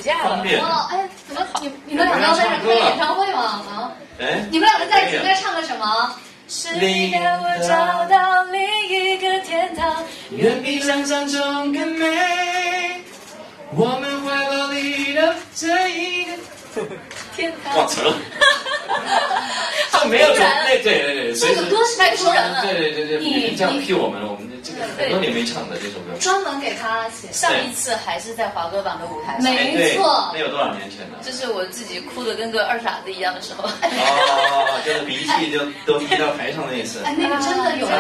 假了。 哦，哎，怎么你们两个在这开演唱会吗？啊？哎，你们两个在一起应该唱个什么？是你让我找到另一个天堂， 远比想象中更美。我们怀抱里的这一个天堂。 哇，成了。这没有对， 这个歌是太突然了。 对，你这样 cue 我们了，我们这个很多年没唱的这首歌， 专门给他写。 上一次还是在华歌榜的舞台上， 没错。 那有多少年前了？ 这是我自己哭得跟个二傻子一样的时候。 就是鼻涕就都滴到台上那一次。 哎，那个真的有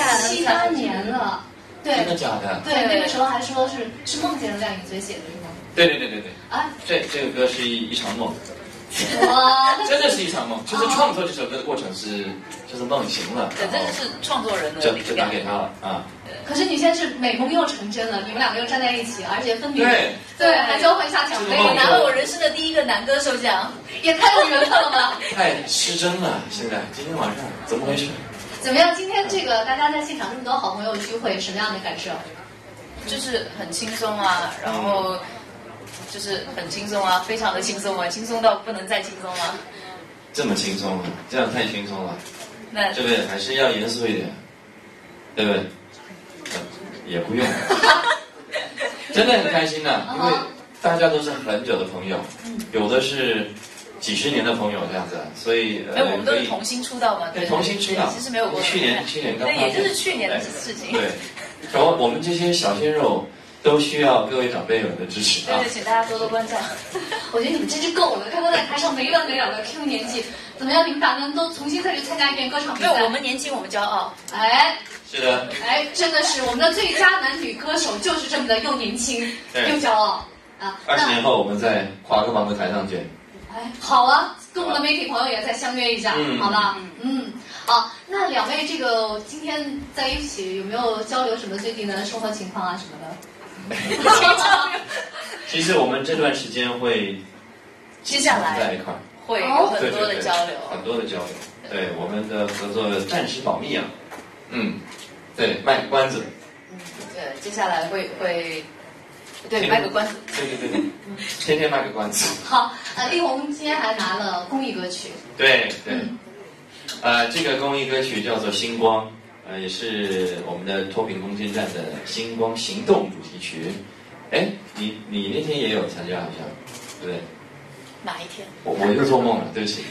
7、8年了。对， 真的假的？ 对，那个时候还说是梦见了亮影嘴写的是吗？ 对。 啊， 这个歌是一场梦。 哇， 真的是一场梦。就是创作这首歌的过程就是梦醒了。 对，这个是创作人的就打给他了啊。 可是你现在是美梦又成真了，你们两个又站在一起，而且分别对， 还交换下奖杯， 我拿了我人生的第一个男歌手奖， 也太有缘分了吧！ 太失真了，现在今天晚上怎么回事？ 怎么样？今天这个大家在现场这么多好朋友聚会，什么样的感受？ 就是很轻松啊，然后就是很轻松啊，非常的轻松啊，轻松到不能再轻松了。 这么轻松了，这样太轻松了。 那对不对？还是要严肃一点，对不对？也不用，真的很开心的，因为大家都是很久的朋友，有的是几十年的朋友这样子，所以我们都是同心出道嘛， 对，同心出道， 其实没有过去年刚， 对，也就是去年的事情。 对，然后我们这些小鲜肉都需要各位长辈们的支持啊！ 对，请大家多多关照。 我觉得你们真是够了，刚刚在台上没完没了的 Q 年纪，怎么样？你们打算都重新再去参加一遍歌唱比赛？ 没有，我们年轻，我们骄傲。 哎。 是的， 哎，真的是我们的最佳男女歌手就是这么的又年轻又骄傲啊 ！20年后我们在华歌榜的台上见。 哎，好啊，跟我们的媒体朋友也再相约一下，好吧？好，那两位这个今天在一起有没有交流什么最近的生活情况啊什么的？ 其实我们这段时间会接下来在一块会有很多的交流， 很多的交流。对，我们的合作暂时保密啊。对，卖个关子。 对，接下来会，对，卖个关子。 对，天天卖个关子。 好，力宏今天还拿了公益歌曲。 对，这个公益歌曲叫做《星光》，也是我们的脱贫攻坚战的星光行动主题曲。哎，你那天也有参加好像，对不对？ 哪一天？ 我又做梦了，对不起。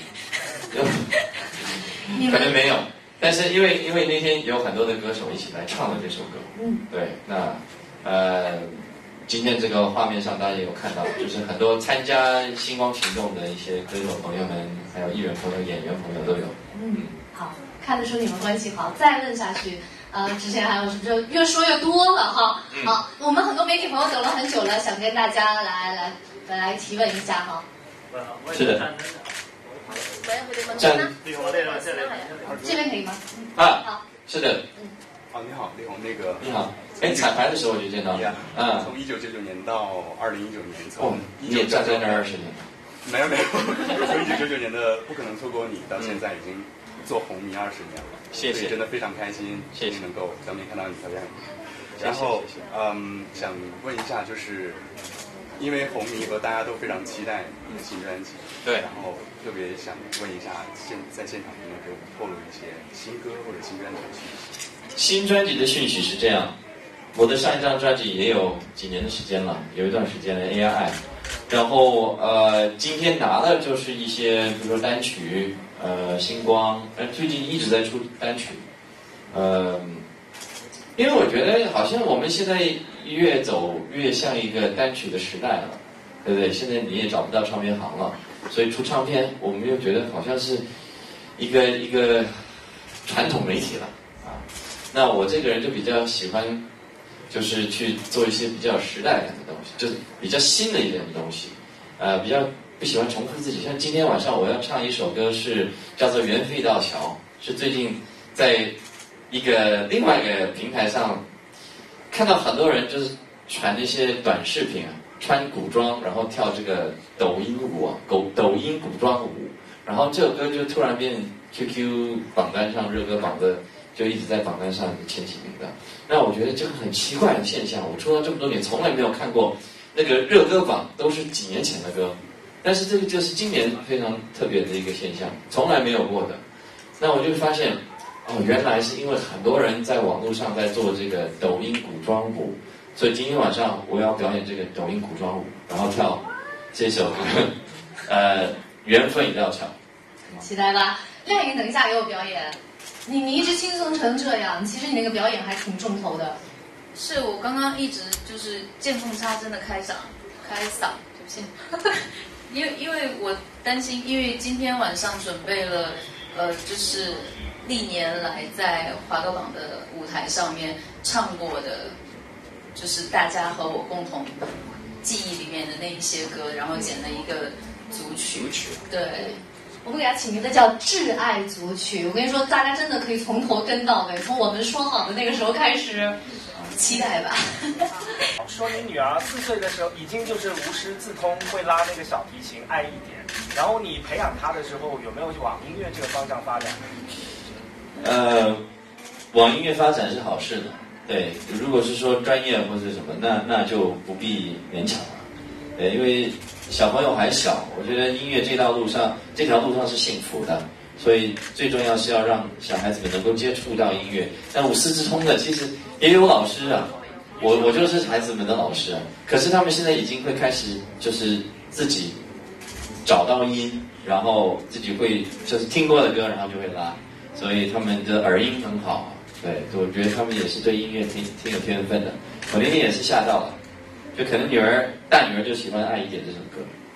可能没有。但是因为那天有很多的歌手一起来唱了这首歌，对，那今天这个画面上大家也有看到，就是很多参加星光行动的一些歌手朋友们，还有艺人朋友、演员朋友都有。 好，看得出你们关系好。再问下去，之前还有什么就越说越多了哈。好，我们很多媒体朋友等了很久了，想跟大家来提问一下哈。 是的。 这边可以吗？ 好，是的。 你好，力宏， 你好。哎，彩排的时候我就见到了。 从1999年到2019年， 你也站在那儿20年。 没有，从1999年的不可能错过你，到现在已经做红迷20年了。 谢谢， 真的非常开心， 谢谢能够当面看到你的样子。然后，想问一下，就是因为红迷和大家都非常期待你的新专辑， 对， 然后特别想问一下，在现场有没有给我们透露一些新歌或者新专辑的讯息？ 新专辑的讯息是这样，我的上一张专辑也有几年的时间了，有一段时间的 AI， 然后今天拿的就是一些，比如说单曲，星光，最近一直在出单曲，因为我觉得好像我们现在越走越像一个单曲的时代了，对不对？现在你也找不到唱片行了，所以出唱片，我们又觉得好像是一个传统媒体了啊。那我这个人就比较喜欢，就是去做一些比较有时代感的东西，就是比较新的一点的东西，比较不喜欢重复自己。像今天晚上我要唱一首歌是叫做《缘分一道桥》，是最近在另外一个平台上看到很多人就是传那些短视频啊，穿古装然后跳这个抖音舞啊，抖音古装舞，然后这首歌就突然变 QQ 榜单上热歌榜的，就一直在榜单上前几名的。那我觉得这个很奇怪的现象，我出道这么多年从来没有看过那个热歌榜都是几年前的歌，但是这个就是今年非常特别的一个现象，从来没有过的。那我就发现，哦，原来是因为很多人在网络上在做这个抖音古装舞，所以今天晚上我要表演这个抖音古装舞，然后跳这首歌，缘分一道桥。 期待吧。亮颖等一下也有表演，你一直轻松成这样，其实你那个表演还挺重头的。 是我刚刚一直就是见缝插针的开嗓，对不起，因为我担心，因为今天晚上准备了，就是历年来在华歌榜的舞台上面唱过的，就是大家和我共同记忆里面的那一些歌，然后剪了一个组曲。对。 我们给它起名字叫《挚爱组曲》。我跟你说，大家真的可以从头跟到尾，从我们说好的那个时候开始，期待吧。 说你女儿4岁的时候已经就是无师自通，会拉那个小提琴，爱一点。然后你培养她的时候，有没有往音乐这个方向发展？ 往音乐发展是好事的。对，如果是说专业或者什么，那就不必勉强了。对，因为小朋友还小，我觉得音乐这条路上是幸福的，所以最重要是要让小孩子们能够接触到音乐。但无师自通的其实也有老师啊，我就是孩子们的老师啊。可是他们现在已经会开始就是自己找到音，然后自己会就是听过的歌，然后就会拉，所以他们的耳音很好。对，我觉得他们也是对音乐挺有天分的。我那天也是吓到了。就可能大女儿就喜欢《爱一点》这首歌，